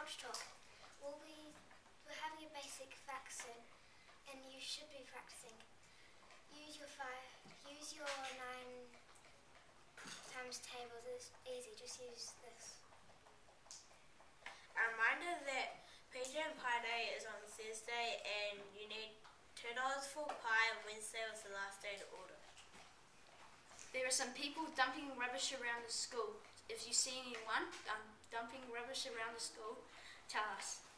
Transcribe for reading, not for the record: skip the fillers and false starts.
Culture Talk. We're having a basic facts and you should be practicing. Use your 9 times tables. It's easy, just use this. A reminder that PJ and Pie Day is on Thursday and you need $2 for pie and Wednesday was the last day to order. There are some people dumping rubbish around the school. If you see anyone dumping rubbish around the school, tell us.